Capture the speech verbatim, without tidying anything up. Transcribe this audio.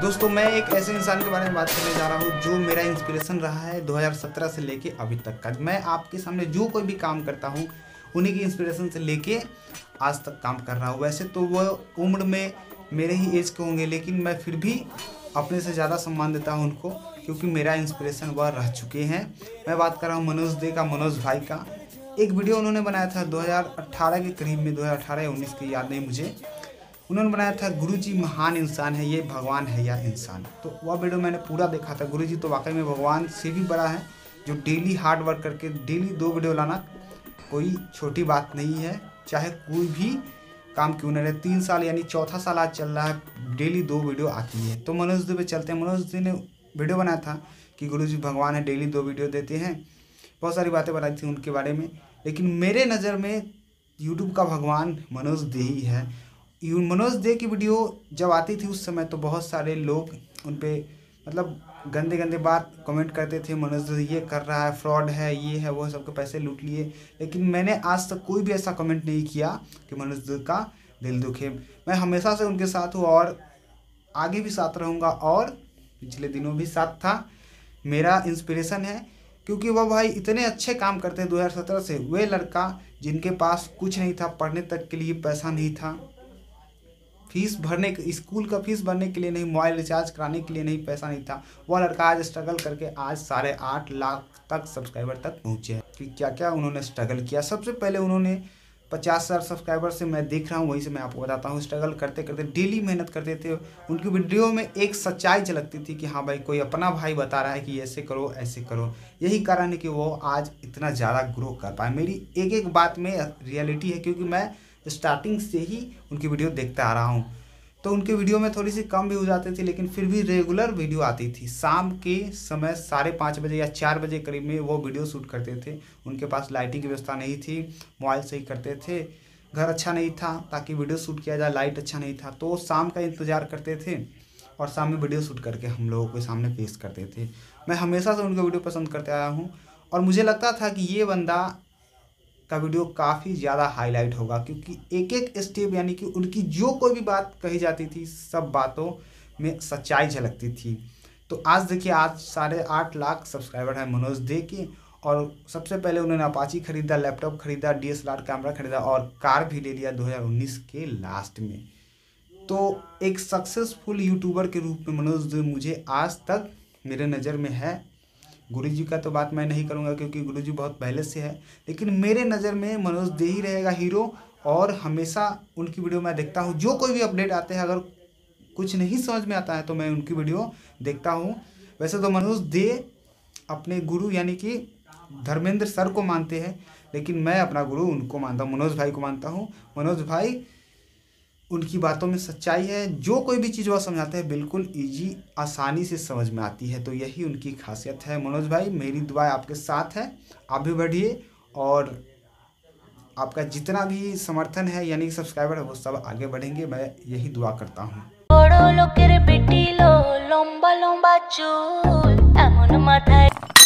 दोस्तों मैं एक ऐसे इंसान के बारे में बात करने जा रहा हूँ जो मेरा इंस्पिरेशन रहा है दो हज़ार सत्रह से लेके अभी तक का। मैं आपके सामने जो कोई भी काम करता हूँ उन्हीं की इंस्पिरेशन से लेके आज तक काम कर रहा हूँ। वैसे तो वो उम्र में मेरे ही एज के होंगे, लेकिन मैं फिर भी अपने से ज़्यादा सम्मान देता हूँ उनको, क्योंकि मेरा इंस्पिरेशन वह रह चुके हैं। मैं बात कर रहा हूँ मनोज दे का, मनोज भाई का। एक वीडियो उन्होंने बनाया था दो हज़ार अठारह के करीब में, दो हज़ार अठारह या उन्नीस की याद नहीं मुझे। उन्होंने बनाया था गुरुजी महान इंसान है, ये भगवान है या इंसान। तो वह वीडियो मैंने पूरा देखा था। गुरुजी तो वाकई में भगवान से भी बड़ा है, जो डेली हार्ड वर्क करके डेली दो वीडियो लाना कोई छोटी बात नहीं है, चाहे कोई भी काम क्यों न रहे। तीन साल यानी चौथा साल आज चल रहा है, डेली दो वीडियो आती है। तो मनोज दे पे चलते हैं। मनोज दे ने वीडियो बनाया था कि गुरुजी भगवान है, डेली दो वीडियो देते हैं। बहुत सारी बातें बनाई थी उनके बारे में, लेकिन मेरे नज़र में यूट्यूब का भगवान मनोज दे ही है। मनोज दे की वीडियो जब आती थी उस समय तो बहुत सारे लोग उन पर मतलब गंदे गंदे बात कमेंट करते थे, मनोज दे ये कर रहा है, फ्रॉड है, ये है, वो सबके पैसे लूट लिए। लेकिन मैंने आज तक कोई भी ऐसा कमेंट नहीं किया कि मनोज दे का दिल दुखे। मैं हमेशा से उनके साथ हूँ और आगे भी साथ रहूँगा, और पिछले दिनों भी साथ था। मेरा इंस्पिरेशन है क्योंकि वह भाई इतने अच्छे काम करते हैं। दो हज़ार सत्रह से वे लड़का जिनके पास कुछ नहीं था, पढ़ने तक के लिए पैसा नहीं था, फीस भरने स्कूल का फीस भरने के लिए नहीं, मोबाइल रिचार्ज कराने के लिए नहीं, पैसा नहीं था, वह लड़का आज स्ट्रगल करके आज साढ़े आठ लाख तक सब्सक्राइबर तक पहुँचे हैं। कि क्या क्या उन्होंने स्ट्रगल किया। सबसे पहले उन्होंने पचास हज़ार सब्सक्राइबर से मैं देख रहा हूँ, वहीं से मैं आपको बताता हूँ। स्ट्रगल करते करते डेली मेहनत करते थे। उनकी वीडियो में एक सच्चाई झलकती थी कि हाँ भाई कोई अपना भाई बता रहा है कि ऐसे करो ऐसे करो। यही कारण है कि वो आज इतना ज़्यादा ग्रो कर पाए। मेरी एक एक बात में रियलिटी है, क्योंकि मैं स्टार्टिंग से ही उनकी वीडियो देखता आ रहा हूँ। तो उनके वीडियो में थोड़ी सी कम भी हो जाते थे, लेकिन फिर भी रेगुलर वीडियो आती थी। शाम के समय साढ़े पाँच बजे या चार बजे करीब में वो वीडियो शूट करते थे। उनके पास लाइटिंग की व्यवस्था नहीं थी, मोबाइल से ही करते थे, घर अच्छा नहीं था ताकि वीडियो शूट किया जाए, लाइट अच्छा नहीं था, तो शाम का इंतज़ार करते थे और शाम में वीडियो शूट करके हम लोगों के सामने पेश करते थे। मैं हमेशा से उनके वीडियो पसंद करते आया हूँ और मुझे लगता था कि ये बंदा का वीडियो काफ़ी ज़्यादा हाईलाइट होगा, क्योंकि एक एक स्टेप यानी कि उनकी जो कोई भी बात कही जाती थी सब बातों में सच्चाई झलकती थी। तो आज देखिए, आज साढ़े आठ लाख सब्सक्राइबर हैं मनोज दे के। और सबसे पहले उन्होंने अपाची खरीदा, लैपटॉप खरीदा, D S L R camera खरीदा और कार भी ले लिया दो हज़ार उन्नीस के लास्ट में। तो एक सक्सेसफुल यूट्यूबर के रूप में मनोज दे मुझे आज तक मेरे नज़र में है। गुरुजी का तो बात मैं नहीं करूंगा क्योंकि गुरुजी बहुत पहले से है, लेकिन मेरे नज़र में मनोज दे ही रहेगा हीरो। और हमेशा उनकी वीडियो मैं देखता हूं। जो कोई भी अपडेट आते हैं, अगर कुछ नहीं समझ में आता है तो मैं उनकी वीडियो देखता हूं। वैसे तो मनोज दे अपने गुरु यानी कि धर्मेंद्र सर को मानते हैं, लेकिन मैं अपना गुरु उनको मानता हूँ, मनोज भाई को मानता हूँ। मनोज भाई, उनकी बातों में सच्चाई है। जो कोई भी चीज़ वह समझाते हैं बिल्कुल इजी आसानी से समझ में आती है, तो यही उनकी खासियत है। मनोज भाई, मेरी दुआ आपके साथ है, आप भी बढ़िए और आपका जितना भी समर्थन है यानी कि सब्सक्राइबर है वो सब आगे बढ़ेंगे, मैं यही दुआ करता हूँ।